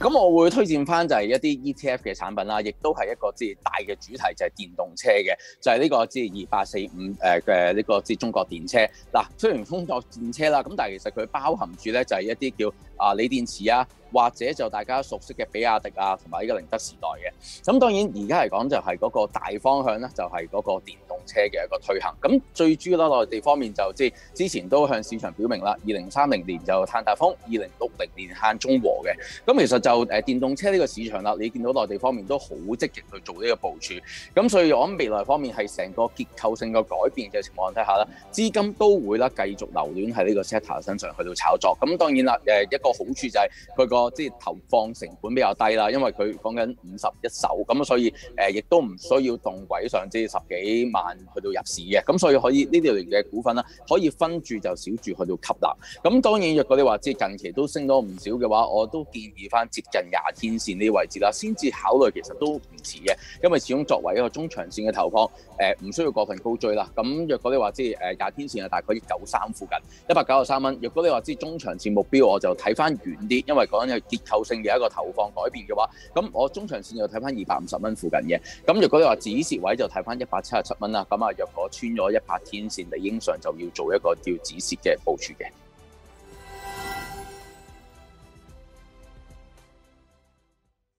咁我會推薦翻就係一啲 ETF 嘅產品啦，亦都係一個即係大嘅主題就係電動車嘅，就係呢個即係2845嘅呢個即係中國電車。嗱，雖然中國電車啦，咁但係其實佢包含住咧就係一啲叫鋰電池啊，或者就大家熟悉嘅比亞迪啊，同埋呢個寧德時代嘅。咁當然而家嚟講就係嗰個大方向咧，就係嗰個電動車嘅一個推行。咁最主要啦，內地方面就即係之前都向市場表明啦，2030年就碳達峰，2060年限中和嘅。咁其實就電動車呢個市場啦，你見到內地方面都好積極去做呢個部署。咁所以我諗未來方面係成個結構性嘅改變嘅情況底下啦，資金都會啦繼續留戀喺呢個 sector 身上去到炒作。咁當然啦，一個好處就係佢個即係投放成本比較低啦，因為佢講緊51手，咁所以亦都唔需要動鬼上即係10幾萬去到入市嘅，咁所以可以呢啲類嘅股份啦，可以分住就少住去到吸納。咁當然若果你話即係近期都升咗唔少嘅話，我都建議翻接近20天線呢啲位置啦，先至考慮，其實都唔遲嘅，因為始終作為一個中長線嘅投放，唔需要過分高追啦。咁若果你話即係20天線係大概193附近，193蚊。若果你話即係中長線目標，我就睇翻遠啲，因為講緊係結構性嘅一個投放改變嘅話，咁我中長線就睇翻250蚊附近嘅。咁若果你話止蝕位就睇翻177蚊啦。咁若果穿咗100天線，理應上就要做一個叫止蝕嘅部署嘅。